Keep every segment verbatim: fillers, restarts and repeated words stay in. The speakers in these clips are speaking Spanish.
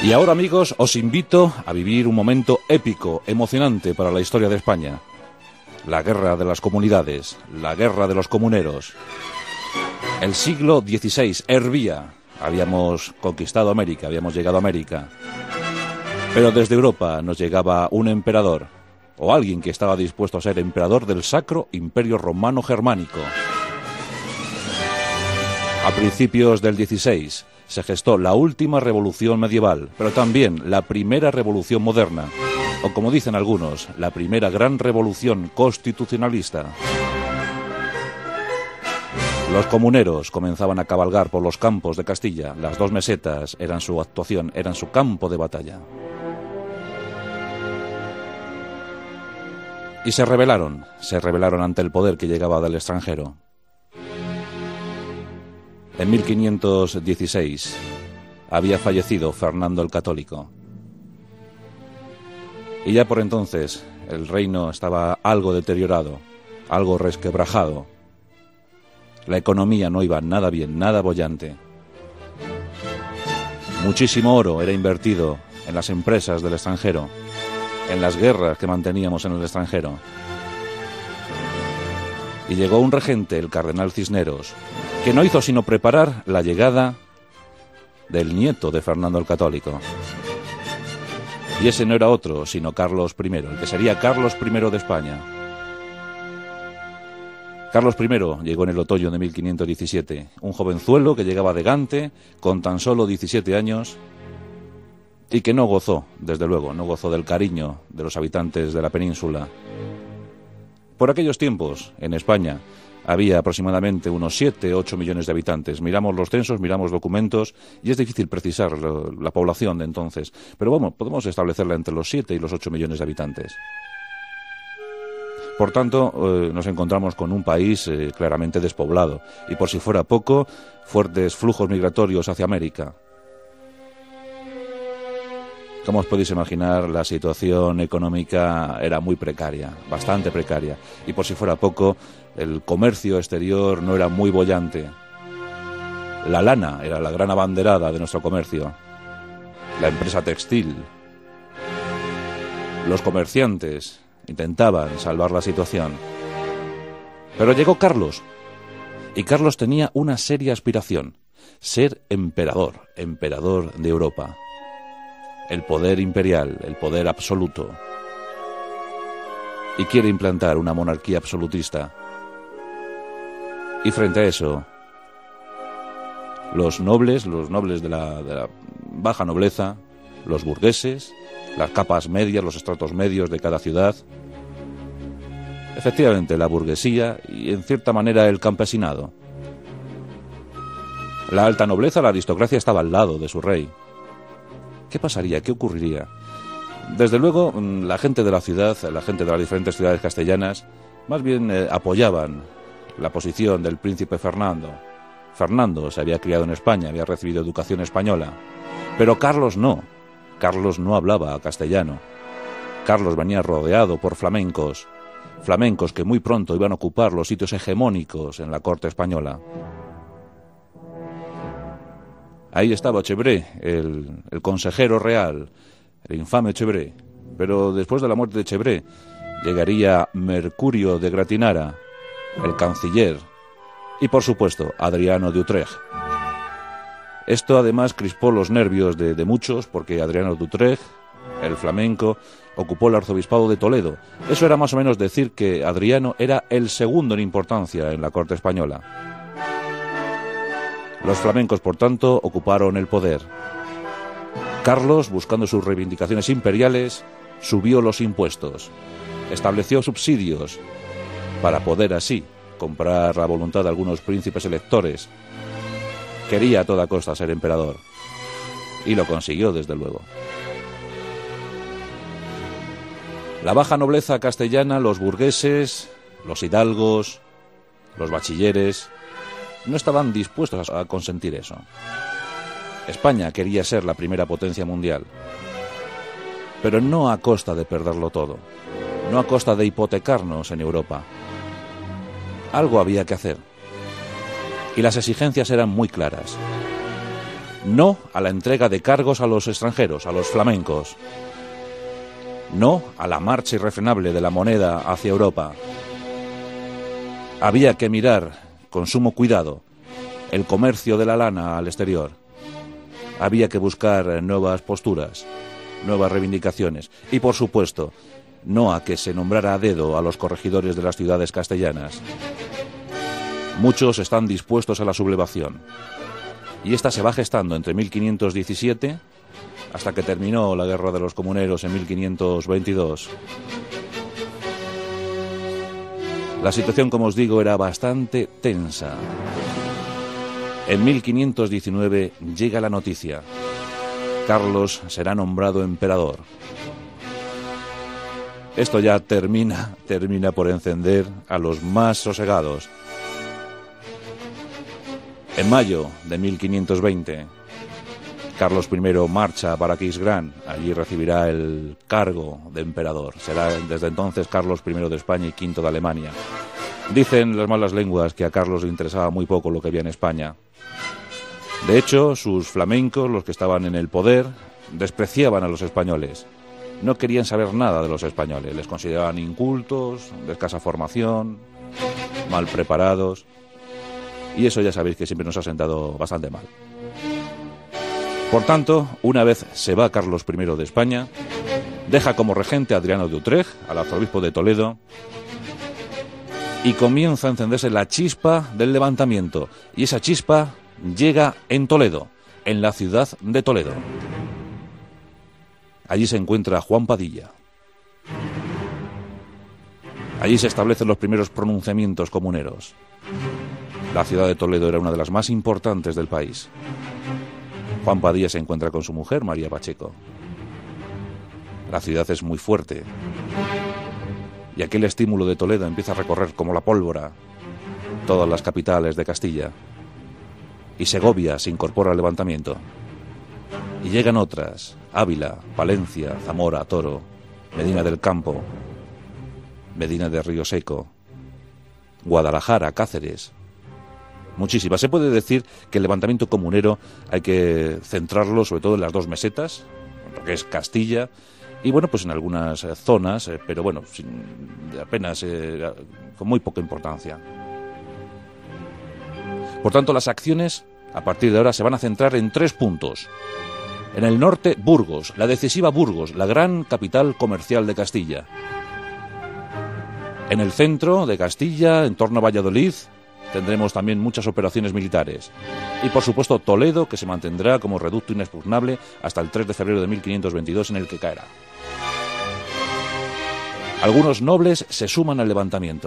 Y ahora, amigos, os invito a vivir un momento épico, emocionante para la historia de España. La guerra de las comunidades, la guerra de los comuneros. El siglo dieciséis hervía. Habíamos conquistado América, habíamos llegado a América. Pero desde Europa nos llegaba un emperador, o alguien que estaba dispuesto a ser emperador del Sacro Imperio Romano Germánico. A principios del dieciséis se gestó la última revolución medieval, pero también la primera revolución moderna, o como dicen algunos, la primera gran revolución constitucionalista. Los comuneros comenzaban a cabalgar por los campos de Castilla. Las dos mesetas eran su actuación, eran su campo de batalla. Y se rebelaron, se rebelaron ante el poder que llegaba del extranjero. En mil quinientos dieciséis había fallecido Fernando el Católico. Y ya por entonces el reino estaba algo deteriorado, algo resquebrajado. La economía no iba nada bien, nada boyante. Muchísimo oro era invertido en las empresas del extranjero, en las guerras que manteníamos en el extranjero. Y llegó un regente, el cardenal Cisneros, que no hizo sino preparar la llegada del nieto de Fernando el Católico. Y ese no era otro, sino Carlos primero, el que sería Carlos primero de España. Carlos primero llegó en el otoño de mil quinientos diecisiete, un jovenzuelo que llegaba de Gante con tan solo diecisiete años y que no gozó, desde luego, no gozó del cariño de los habitantes de la península. Por aquellos tiempos, en España, había aproximadamente unos siete u ocho millones de habitantes. Miramos los censos, miramos documentos y es difícil precisar lo, la población de entonces. Pero bueno, podemos establecerla entre los siete y los ocho millones de habitantes. Por tanto, eh, nos encontramos con un país eh, claramente despoblado y, por si fuera poco, fuertes flujos migratorios hacia América. Como os podéis imaginar, la situación económica era muy precaria, bastante precaria. Y por si fuera poco, el comercio exterior no era muy boyante. La lana era la gran abanderada de nuestro comercio. La empresa textil. Los comerciantes intentaban salvar la situación. Pero llegó Carlos. Y Carlos tenía una seria aspiración: ser emperador, emperador de Europa. El poder imperial, el poder absoluto. Y quiere implantar una monarquía absolutista. Y frente a eso, los nobles, los nobles de la, de la baja nobleza, los burgueses, las capas medias, los estratos medios de cada ciudad, efectivamente la burguesía y en cierta manera el campesinado. La alta nobleza, la aristocracia estaba al lado de su rey. ¿Qué pasaría? ¿Qué ocurriría? Desde luego, la gente de la ciudad, la gente de las diferentes ciudades castellanas, más bien eh, apoyaban la posición del príncipe Fernando. Fernando se había criado en España, había recibido educación española. Pero Carlos no. Carlos no hablaba castellano. Carlos venía rodeado por flamencos. Flamencos que muy pronto iban a ocupar los sitios hegemónicos en la corte española. Ahí estaba Chevré, el, el consejero real, el infame Chevré. Pero después de la muerte de Chevré llegaría Mercurio de Gratinara, el canciller, y por supuesto Adriano de Utrecht. Esto además crispó los nervios de, de muchos, porque Adriano de Utrecht, el flamenco, ocupó el arzobispado de Toledo. Eso era más o menos decir que Adriano era el segundo en importancia en la corte española. Los flamencos, por tanto, ocuparon el poder. Carlos, buscando sus reivindicaciones imperiales, subió los impuestos, estableció subsidios para poder así comprar la voluntad de algunos príncipes electores. Quería a toda costa ser emperador y lo consiguió, desde luego. La baja nobleza castellana, los burgueses, los hidalgos, los bachilleres, no estaban dispuestos a consentir eso. España quería ser la primera potencia mundial, pero no a costa de perderlo todo, no a costa de hipotecarnos en Europa. Algo había que hacer, y las exigencias eran muy claras. No a la entrega de cargos a los extranjeros, a los flamencos. No a la marcha irrefrenable de la moneda hacia Europa. Había que mirar con sumo cuidado el comercio de la lana al exterior. Había que buscar nuevas posturas, nuevas reivindicaciones y, por supuesto, no a que se nombrara a dedo a los corregidores de las ciudades castellanas. Muchos están dispuestos a la sublevación y esta se va gestando entre mil quinientos diecisiete hasta que terminó la Guerra de los Comuneros en mil quinientos veintidós. La situación, como os digo, era bastante tensa. En mil quinientos diecinueve llega la noticia. Carlos será nombrado emperador. Esto ya termina, termina por encender a los más sosegados. En mayo de mil quinientos veinte, Carlos primero marcha para Aquisgrán. Allí recibirá el cargo de emperador. Será desde entonces Carlos primero de España y quinto de Alemania. Dicen las malas lenguas que a Carlos le interesaba muy poco lo que había en España. De hecho, sus flamencos, los que estaban en el poder, despreciaban a los españoles. No querían saber nada de los españoles. Les consideraban incultos, de escasa formación, mal preparados. Y eso ya sabéis que siempre nos ha sentado bastante mal. Por tanto, una vez se va Carlos primero de España, deja como regente a Adriano de Utrecht, al arzobispo de Toledo, y comienza a encenderse la chispa del levantamiento. Y esa chispa llega en Toledo, en la ciudad de Toledo. Allí se encuentra Juan Padilla. Allí se establecen los primeros pronunciamientos comuneros. La ciudad de Toledo era una de las más importantes del país. Juan Padilla se encuentra con su mujer, María Pacheco. La ciudad es muy fuerte. Y aquel estímulo de Toledo empieza a recorrer como la pólvora todas las capitales de Castilla. Y Segovia se incorpora al levantamiento. Y llegan otras: Ávila, Palencia, Zamora, Toro, Medina del Campo, Medina de Río Seco, Guadalajara, Cáceres. Muchísimas. Se puede decir que el levantamiento comunero hay que centrarlo sobre todo en las dos mesetas, lo que es Castilla, y bueno, pues en algunas eh, zonas, eh, pero bueno, sin, apenas, eh, con muy poca importancia. Por tanto, las acciones a partir de ahora se van a centrar en tres puntos. En el norte, Burgos, la decisiva Burgos, la gran capital comercial de Castilla. En el centro de Castilla, en torno a Valladolid, tendremos también muchas operaciones militares. Y por supuesto Toledo, que se mantendrá como reducto inexpugnable hasta el tres de febrero de mil quinientos veintidós, en el que caerá. Algunos nobles se suman al levantamiento.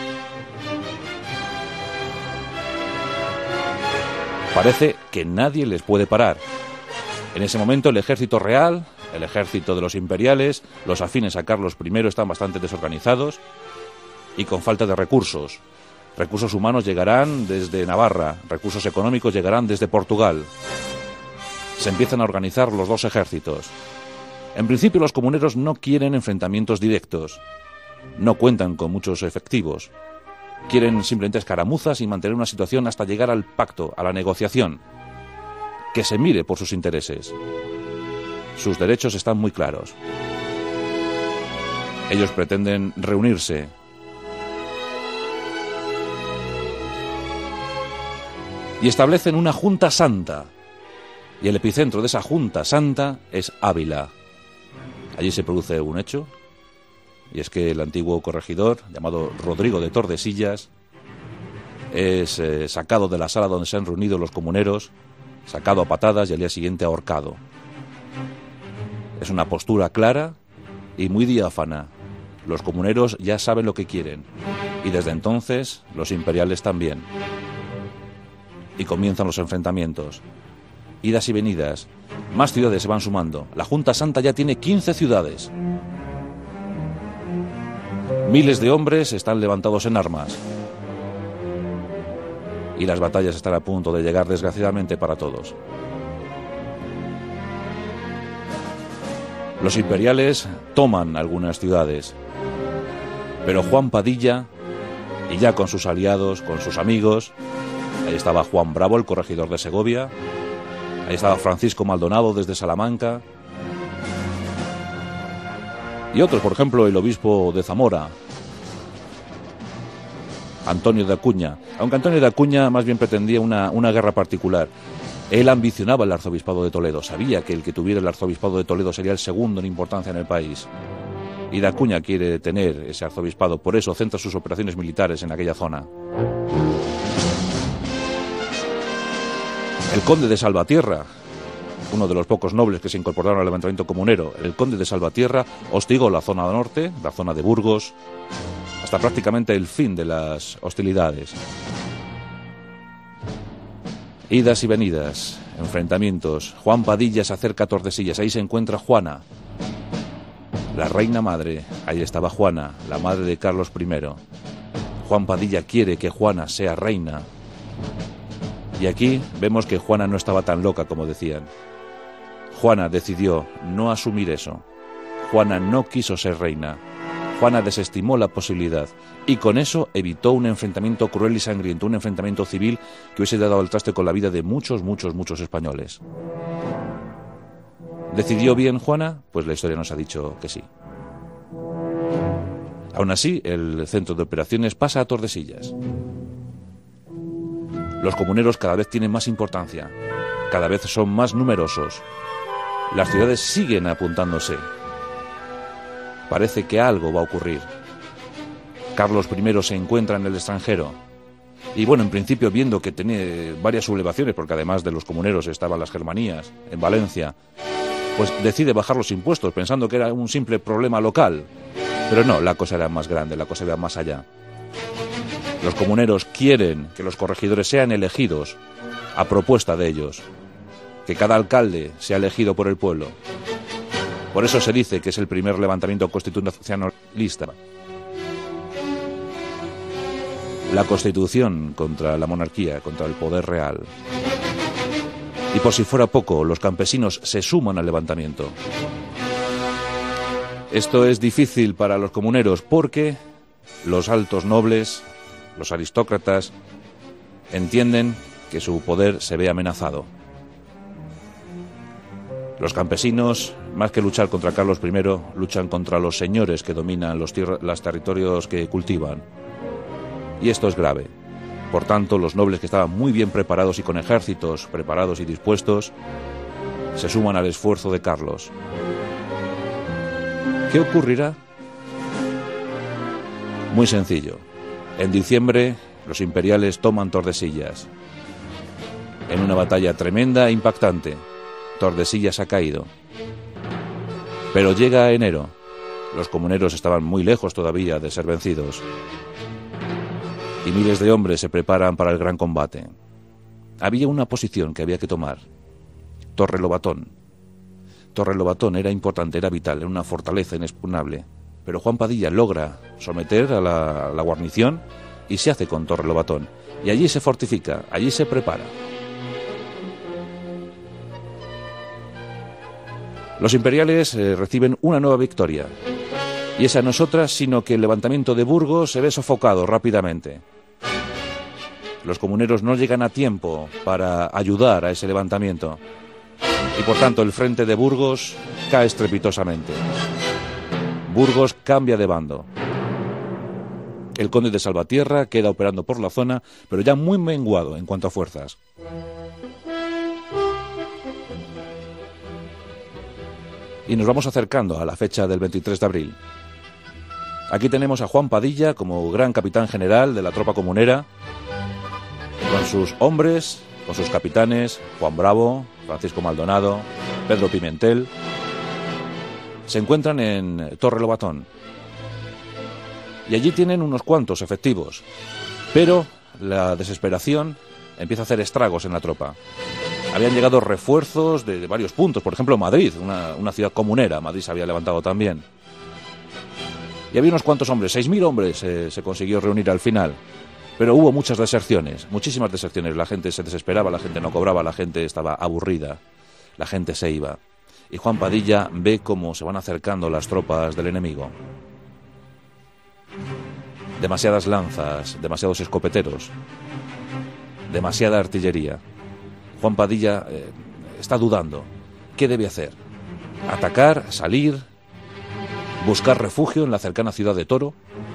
Parece que nadie les puede parar. En ese momento el ejército real, el ejército de los imperiales, los afines a Carlos primero están bastante desorganizados y con falta de recursos. Recursos humanos llegarán desde Navarra, recursos económicos llegarán desde Portugal. Se empiezan a organizar los dos ejércitos. En principio los comuneros no quieren enfrentamientos directos, no cuentan con muchos efectivos. Quieren simplemente escaramuzas y mantener una situación hasta llegar al pacto, a la negociación. Que se mire por sus intereses. Sus derechos están muy claros. Ellos pretenden reunirse. Y establecen una Junta Santa. Y el epicentro de esa Junta Santa es Ávila. Allí se produce un hecho. Y es que el antiguo corregidor, llamado Rodrigo de Tordesillas, es eh, sacado de la sala donde se han reunido los comuneros, sacado a patadas y al día siguiente ahorcado. Es una postura clara y muy diáfana. Los comuneros ya saben lo que quieren. Y desde entonces los imperiales también. Y comienzan los enfrentamientos. Idas y venidas. Más ciudades se van sumando. La Junta Santa ya tiene quince ciudades. Miles de hombres están levantados en armas. Y las batallas están a punto de llegar, desgraciadamente, para todos. Los imperiales toman algunas ciudades. Pero Juan Padilla, y ya con sus aliados, con sus amigos, ahí estaba Juan Bravo, el corregidor de Segovia, Ahí estaba Francisco Maldonado desde Salamanca. Y otros, por ejemplo, el obispo de Zamora, Antonio de Acuña. Aunque Antonio de Acuña más bien pretendía una, una guerra particular. Él ambicionaba el arzobispado de Toledo. Sabía que el que tuviera el arzobispado de Toledo sería el segundo en importancia en el país. Y de Acuña quiere tener ese arzobispado. Por eso centra sus operaciones militares en aquella zona. El conde de Salvatierra, uno de los pocos nobles que se incorporaron al levantamiento comunero, el conde de Salvatierra, hostigó la zona norte, la zona de Burgos, hasta prácticamente el fin de las hostilidades. Idas y venidas, enfrentamientos. Juan Padilla se acerca a Tordesillas, ahí se encuentra Juana, la reina madre. Ahí estaba Juana, la madre de Carlos primero. Juan Padilla quiere que Juana sea reina. Y aquí vemos que Juana no estaba tan loca como decían. Juana decidió no asumir eso. Juana no quiso ser reina. Juana desestimó la posibilidad y con eso evitó un enfrentamiento cruel y sangriento, un enfrentamiento civil que hubiese dado al traste con la vida de muchos, muchos, muchos españoles. ¿Decidió bien Juana? Pues la historia nos ha dicho que sí. Aún así, el centro de operaciones pasa a Tordesillas. Los comuneros cada vez tienen más importancia, cada vez son más numerosos. Las ciudades siguen apuntándose. Parece que algo va a ocurrir. Carlos primero se encuentra en el extranjero. Y bueno, en principio, viendo que tenía varias sublevaciones, porque además de los comuneros estaban las germanías en Valencia, pues decide bajar los impuestos, pensando que era un simple problema local. Pero no, la cosa era más grande, la cosa iba más allá. Los comuneros quieren que los corregidores sean elegidos a propuesta de ellos, que cada alcalde sea elegido por el pueblo. Por eso se dice que es el primer levantamiento constitucionalista. La Constitución contra la monarquía, contra el poder real. Y por si fuera poco, los campesinos se suman al levantamiento. Esto es difícil para los comuneros porque los altos nobles, los aristócratas, entienden que su poder se ve amenazado. Los campesinos, más que luchar contra Carlos primero, luchan contra los señores que dominan los, los territorios que cultivan. Y esto es grave. Por tanto, los nobles que estaban muy bien preparados y con ejércitos preparados y dispuestos, se suman al esfuerzo de Carlos. ¿Qué ocurrirá? Muy sencillo. En diciembre, los imperiales toman Tordesillas. En una batalla tremenda e impactante, Tordesillas ha caído. Pero llega enero. Los comuneros estaban muy lejos todavía de ser vencidos. Y miles de hombres se preparan para el gran combate. Había una posición que había que tomar. Torrelobatón. Torrelobatón era importante, era vital, era una fortaleza inexpugnable. Pero Juan Padilla logra someter a la, a la guarnición y se hace con Torrelobatón. Y allí se fortifica, allí se prepara. Los imperiales eh, reciben una nueva victoria. Y esa no es otra, sino que el levantamiento de Burgos se ve sofocado rápidamente. Los comuneros no llegan a tiempo para ayudar a ese levantamiento. Y por tanto el frente de Burgos cae estrepitosamente. Burgos cambia de bando. El conde de Salvatierra queda operando por la zona, pero ya muy menguado en cuanto a fuerzas. Y nos vamos acercando a la fecha del veintitrés de abril. Aquí tenemos a Juan Padilla como gran capitán general de la tropa comunera, con sus hombres, con sus capitanes, Juan Bravo, Francisco Maldonado, Pedro Pimentel. Se encuentran en Torrelobatón. Y allí tienen unos cuantos efectivos. Pero la desesperación empieza a hacer estragos en la tropa. Habían llegado refuerzos de, de varios puntos, por ejemplo Madrid, una, una ciudad comunera. Madrid se había levantado también. Y había unos cuantos hombres, seis mil hombres eh, se consiguió reunir al final. Pero hubo muchas deserciones, muchísimas deserciones. La gente se desesperaba, la gente no cobraba, la gente estaba aburrida, la gente se iba. Y Juan Padilla ve cómo se van acercando las tropas del enemigo. Demasiadas lanzas, demasiados escopeteros, demasiada artillería. Juan Padilla eh, está dudando. ¿Qué debe hacer? ¿Atacar? ¿Salir? ¿Buscar refugio en la cercana ciudad de Toro?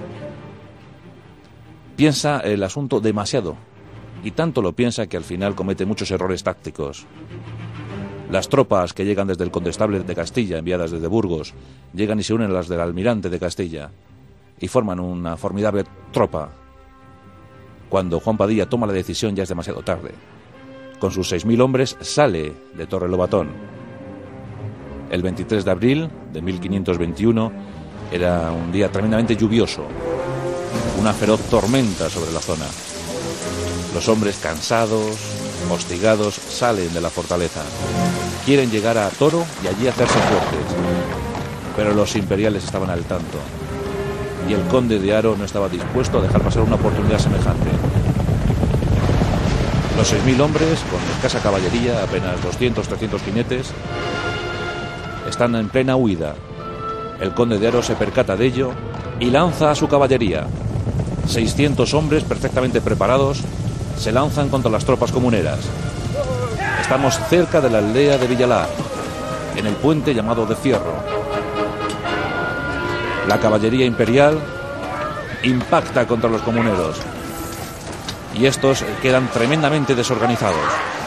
Piensa el asunto demasiado, y tanto lo piensa que al final comete muchos errores tácticos. Las tropas que llegan desde el Condestable de Castilla, enviadas desde Burgos, llegan y se unen a las del Almirante de Castilla, y forman una formidable tropa. Cuando Juan Padilla toma la decisión ya es demasiado tarde. Con sus seis mil hombres sale de Torrelobatón. El veintitrés de abril de mil quinientos veintiuno era un día tremendamente lluvioso. Una feroz tormenta sobre la zona. Los hombres cansados, hostigados, salen de la fortaleza. Quieren llegar a Toro y allí hacerse fuertes. Pero los imperiales estaban al tanto. Y el conde de Haro no estaba dispuesto a dejar pasar una oportunidad semejante. Los seis mil hombres, con escasa caballería, apenas doscientos, trescientos jinetes, están en plena huida. El conde de Haro se percata de ello y lanza a su caballería. seiscientos hombres perfectamente preparados se lanzan contra las tropas comuneras. Estamos cerca de la aldea de Villalar, en el puente llamado de Fierro. La caballería imperial impacta contra los comuneros y estos quedan tremendamente desorganizados.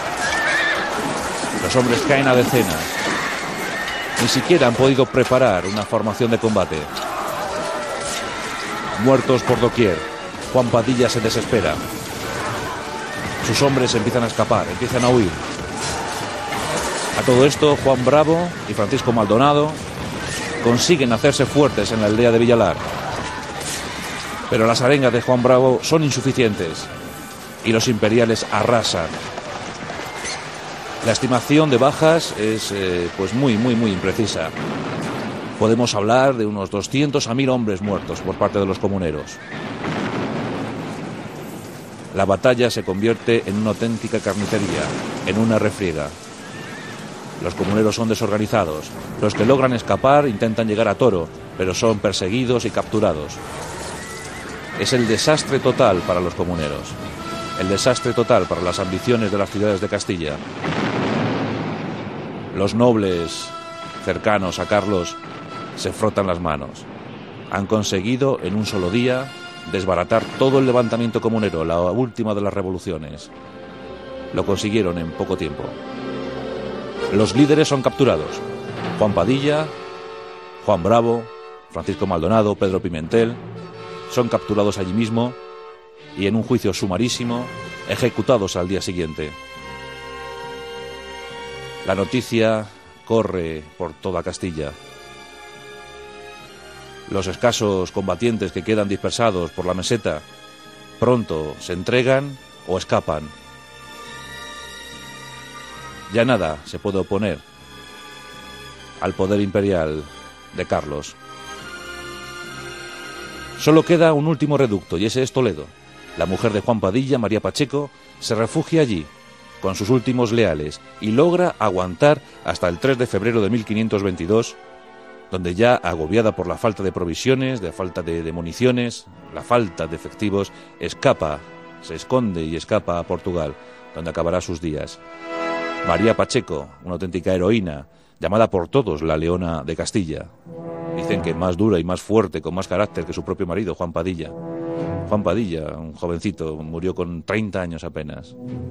Los hombres caen a decenas. Ni siquiera han podido preparar una formación de combate. Muertos por doquier. Juan Padilla se desespera. Sus hombres empiezan a escapar, empiezan a huir. A todo esto, Juan Bravo y Francisco Maldonado consiguen hacerse fuertes en la aldea de Villalar. Pero las arengas de Juan Bravo son insuficientes y los imperiales arrasan. La estimación de bajas es eh, pues muy, muy, muy imprecisa. Podemos hablar de unos doscientos a mil hombres muertos por parte de los comuneros. La batalla se convierte en una auténtica carnicería, en una refriega. Los comuneros son desorganizados. Los que logran escapar intentan llegar a Toro, pero son perseguidos y capturados. Es el desastre total para los comuneros. El desastre total para las ambiciones de las ciudades de Castilla. Los nobles cercanos a Carlos se frotan las manos. Han conseguido en un solo día desbaratar todo el levantamiento comunero, la última de las revoluciones. Lo consiguieron en poco tiempo. Los líderes son capturados. Juan Padilla, Juan Bravo, Francisco Maldonado, Pedro Pimentel, son capturados allí mismo y en un juicio sumarísimo, ejecutados al día siguiente. La noticia corre por toda Castilla. Los escasos combatientes que quedan dispersados por la meseta pronto se entregan o escapan. Ya nada se puede oponer al poder imperial de Carlos. Solo queda un último reducto y ese es Toledo. La mujer de Juan Padilla, María Pacheco, se refugia allí con sus últimos leales y logra aguantar hasta el tres de febrero de mil quinientos veintidós, donde ya agobiada por la falta de provisiones, de falta de, de municiones, la falta de efectivos, escapa, se esconde y escapa a Portugal, donde acabará sus días. María Pacheco, una auténtica heroína, llamada por todos la Leona de Castilla. Dicen que más dura y más fuerte, con más carácter que su propio marido, Juan Padilla. Juan Padilla, un jovencito, murió con treinta años apenas.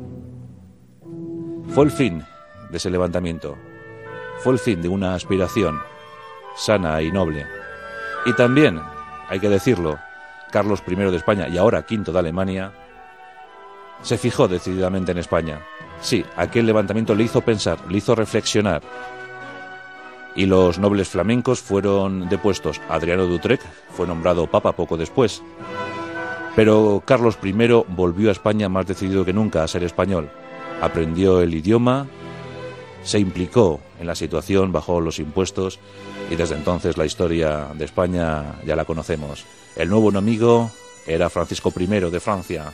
Fue el fin de ese levantamiento. Fue el fin de una aspiración sana y noble. Y también, hay que decirlo, Carlos primero de España y ahora quinto de Alemania, se fijó decididamente en España. Sí, aquel levantamiento le hizo pensar, le hizo reflexionar. Y los nobles flamencos fueron depuestos. Adriano de Utrecht fue nombrado papa poco después. Pero Carlos primero volvió a España más decidido que nunca a ser español. Aprendió el idioma, se implicó en la situación, bajó los impuestos y desde entonces la historia de España ya la conocemos. El nuevo enemigo era Francisco primero de Francia.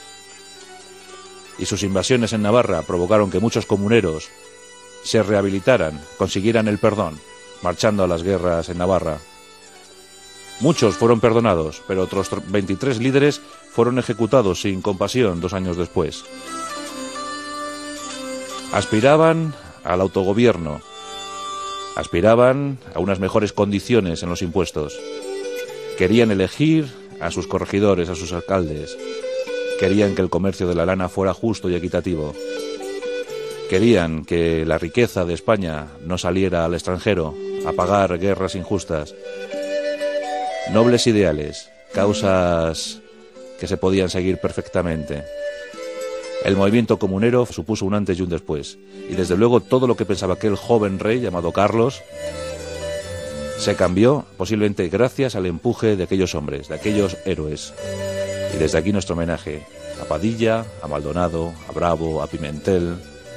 Y sus invasiones en Navarra provocaron que muchos comuneros se rehabilitaran, consiguieran el perdón, marchando a las guerras en Navarra. Muchos fueron perdonados, pero otros veintitrés líderes fueron ejecutados sin compasión dos años después. Aspiraban al autogobierno, aspiraban a unas mejores condiciones en los impuestos, querían elegir a sus corregidores, a sus alcaldes, querían que el comercio de la lana fuera justo y equitativo, querían que la riqueza de España no saliera al extranjero a pagar guerras injustas. Nobles ideales, causas que se podían seguir perfectamente. El movimiento comunero supuso un antes y un después, y desde luego todo lo que pensaba aquel joven rey llamado Carlos se cambió posiblemente gracias al empuje de aquellos hombres, de aquellos héroes. Y desde aquí nuestro homenaje a Padilla, a Maldonado, a Bravo, a Pimentel,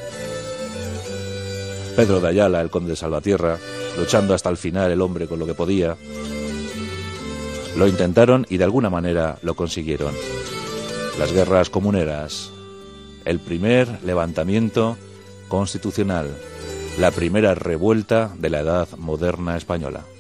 Pedro de Ayala, el conde de Salvatierra, luchando hasta el final el hombre con lo que podía. Lo intentaron y de alguna manera lo consiguieron. Las guerras comuneras, el primer levantamiento constitucional, la primera revuelta de la edad moderna española.